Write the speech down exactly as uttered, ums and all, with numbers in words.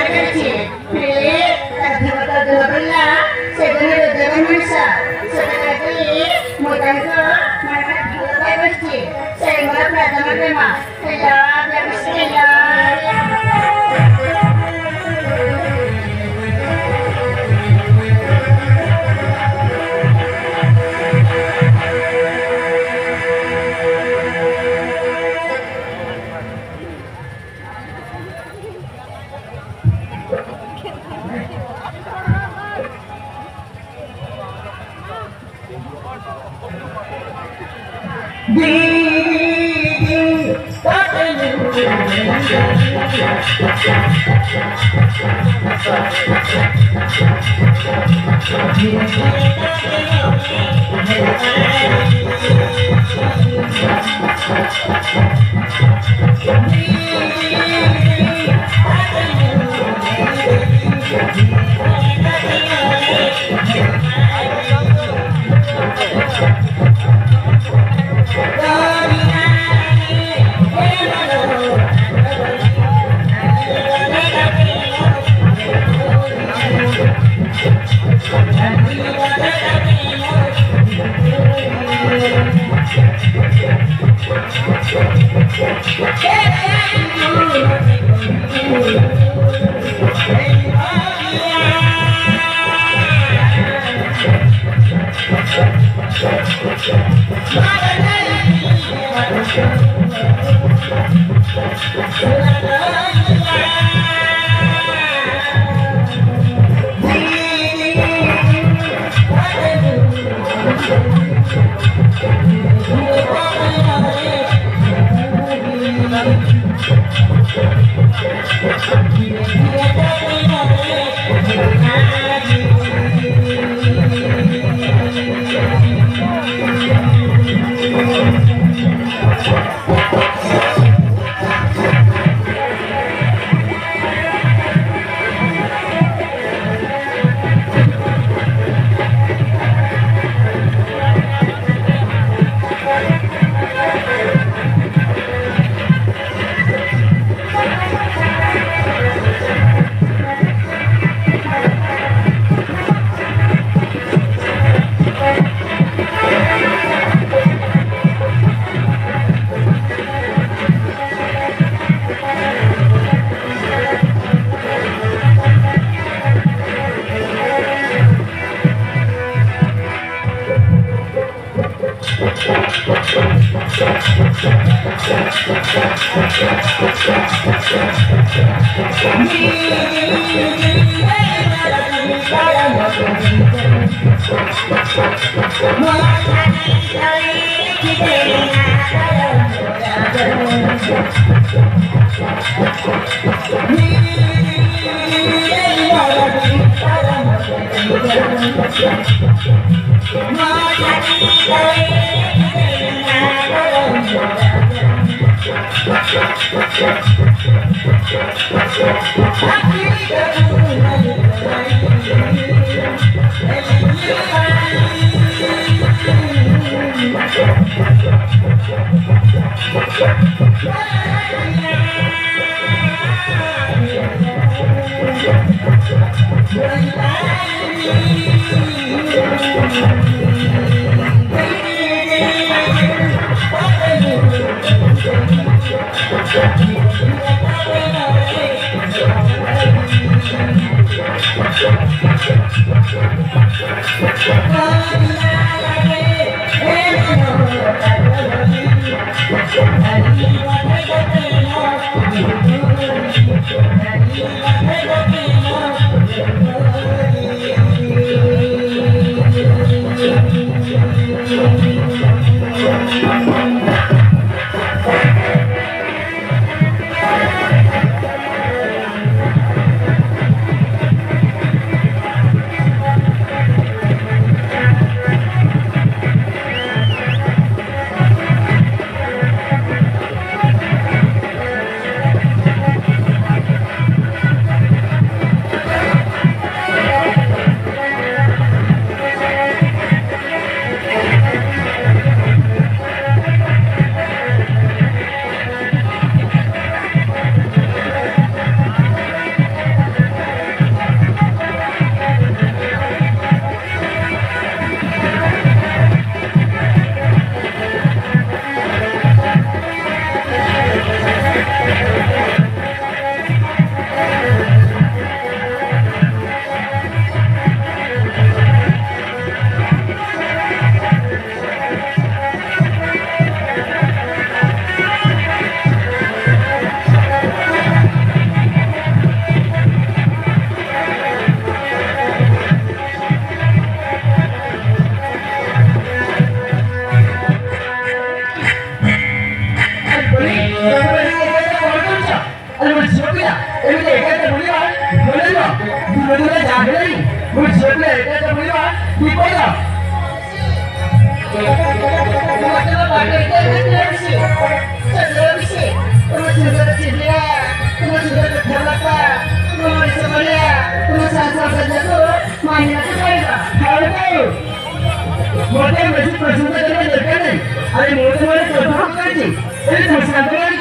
ragazzi, ternyata dua belah, sebenarnya dengan masa, sebenarnya modal ke mereka dua ragazzi, saya malah pertama tema, ya, ya, ya. Thank you. एकाच्या मुलीला बोलायला तुला जागे नाही मग शेवटला एकाच्या मुलीला ती बोला तुम्हाला पाठवते विषय सगळं विषय तुम्हाला सुंदर चिडल्या तुम्हाला सुंदर ठेवला का तुम्हाला समजल्या तुम्हाला सांसा बदलतो मान्यता पाहिजे मोठ्या मशीन प्रसिद्ध करायला नाही आणि मोठे मोठे करायची तरी संस्कार